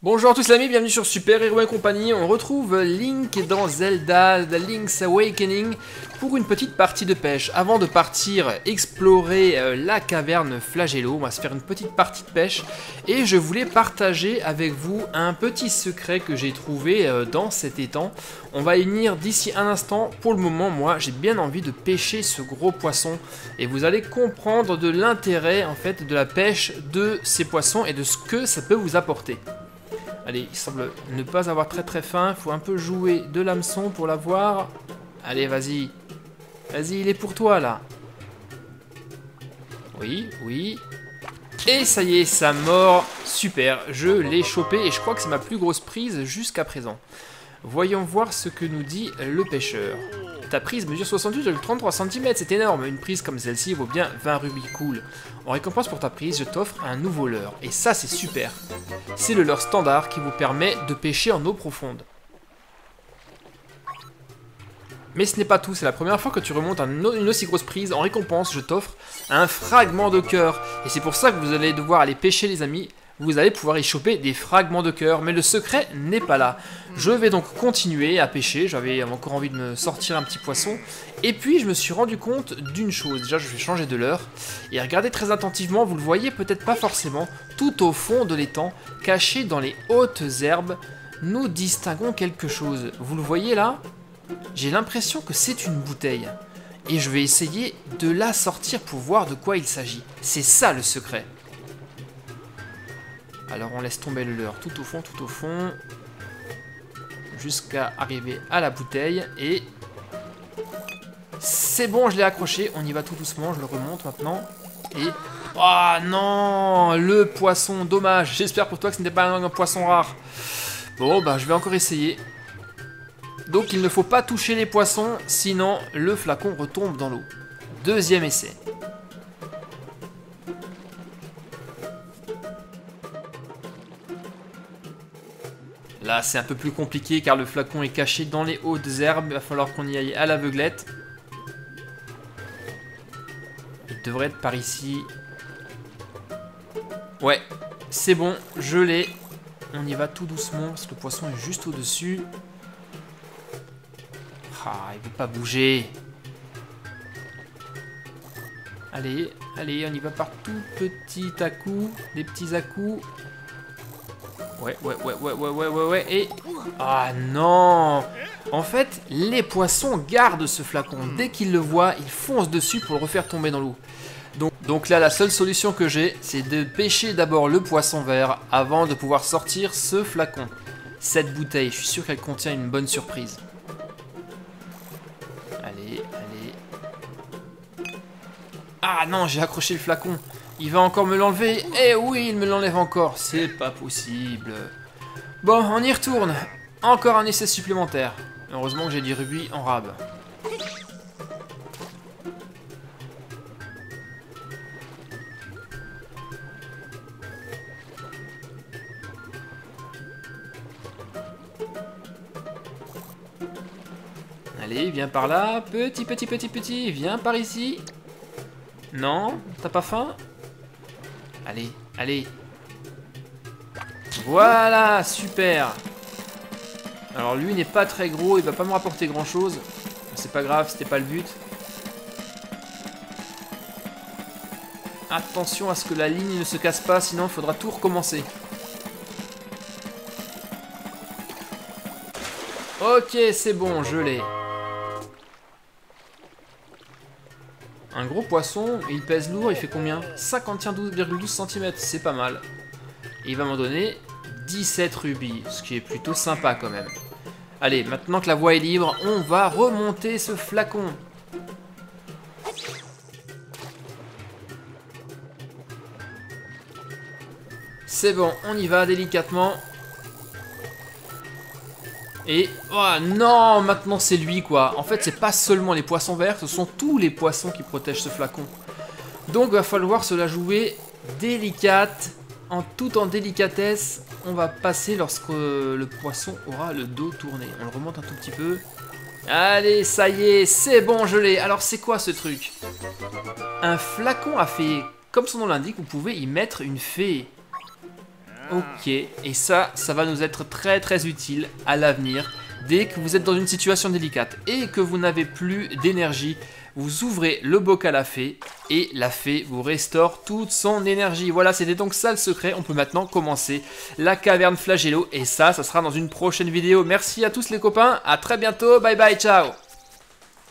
Bonjour à tous les amis, bienvenue sur Super Hero et compagnie. On retrouve Link dans Zelda The Link's Awakening pour une petite partie de pêche. Avant de partir explorer la caverne Flagello, on va se faire une petite partie de pêche. Et je voulais partager avec vous un petit secret que j'ai trouvé dans cet étang. On va y venir d'ici un instant. Pour le moment, moi, j'ai bien envie de pêcher ce gros poisson. Et vous allez comprendre de l'intérêt en fait de la pêche de ces poissons et de ce que ça peut vous apporter. Allez, il semble ne pas avoir très faim. Il faut un peu jouer de l'hameçon pour l'avoir. Allez, vas-y. Vas-y, il est pour toi, là. Oui, oui. Et ça y est, ça mord. Super, je l'ai chopé et je crois que c'est ma plus grosse prise jusqu'à présent. Voyons voir ce que nous dit le pêcheur. Ta prise mesure 68,33 cm, c'est énorme. Une prise comme celle-ci vaut bien 20 rubis, cool. En récompense pour ta prise, je t'offre un nouveau leurre. Et ça, c'est super. C'est le leurre standard qui vous permet de pêcher en eau profonde. Mais ce n'est pas tout, c'est la première fois que tu remontes une aussi grosse prise. En récompense, je t'offre un fragment de cœur. Et c'est pour ça que vous allez devoir aller pêcher, les amis. Vous allez pouvoir y choper des fragments de cœur, mais le secret n'est pas là. Je vais donc continuer à pêcher, j'avais encore envie de me sortir un petit poisson, et puis je me suis rendu compte d'une chose. Déjà, je vais changer de leurre, et regardez très attentivement, vous le voyez peut-être pas forcément, tout au fond de l'étang, caché dans les hautes herbes, nous distinguons quelque chose. Vous le voyez là? J'ai l'impression que c'est une bouteille, et je vais essayer de la sortir pour voir de quoi il s'agit. C'est ça le secret. Alors on laisse tomber le leurre tout au fond, jusqu'à arriver à la bouteille, et c'est bon, je l'ai accroché, on y va tout doucement, je le remonte maintenant, et... Ah oh, non, le poisson, dommage, j'espère pour toi que ce n'était pas un poisson rare. Bon, bah je vais encore essayer. Donc il ne faut pas toucher les poissons, sinon le flacon retombe dans l'eau. Deuxième essai. Là, c'est un peu plus compliqué car le flacon est caché dans les hautes herbes. Il va falloir qu'on y aille à l'aveuglette. Il devrait être par ici. Ouais, c'est bon, je l'ai. On y va tout doucement parce que le poisson est juste au-dessus. Ah, il ne veut pas bouger. Allez, allez, on y va par tout petit à coup. Des petits à coups. Ouais, et... Ah non! En fait, les poissons gardent ce flacon. Dès qu'ils le voient, ils foncent dessus pour le refaire tomber dans l'eau. Donc là, la seule solution que j'ai, c'est de pêcher d'abord le poisson vert avant de pouvoir sortir ce flacon. Cette bouteille, je suis sûr qu'elle contient une bonne surprise. Allez, allez... Ah non, j'ai accroché le flacon. Il va encore me l'enlever. Eh oui, il me l'enlève encore. C'est pas possible. Bon, on y retourne. Encore un essai supplémentaire. Heureusement que j'ai du rubis en rab. Allez, viens par là. Petit. Viens par ici. Non, t'as pas faim? Allez, allez. Voilà, super. Alors lui n'est pas très gros, il va pas me rapporter grand chose. C'est pas grave, c'était pas le but. Attention à ce que la ligne ne se casse pas, sinon il faudra tout recommencer. Ok, c'est bon, je l'ai. Un gros poisson, il pèse lourd, il fait combien? 51,12 cm, c'est pas mal. Et il va m'en donner 17 rubis, ce qui est plutôt sympa quand même. Allez, maintenant que la voie est libre, on va remonter ce flacon. C'est bon, on y va délicatement. Et... Oh non, maintenant c'est lui quoi. En fait, c'est pas seulement les poissons verts, ce sont tous les poissons qui protègent ce flacon. Donc, il va falloir se la jouer délicate, tout en délicatesse. On va passer lorsque le poisson aura le dos tourné. On le remonte un tout petit peu. Allez, ça y est, c'est bon, je l'ai. Alors, c'est quoi ce truc? Un flacon à fée. Comme son nom l'indique, vous pouvez y mettre une fée. Ok, et ça va nous être très très utile à l'avenir. Dès que vous êtes dans une situation délicate et que vous n'avez plus d'énergie, vous ouvrez le bocal à fée et la fée vous restaure toute son énergie. Voilà, c'était donc ça le secret. On peut maintenant commencer la caverne Flagello et ça sera dans une prochaine vidéo. Merci à tous les copains, à très bientôt, bye bye, ciao.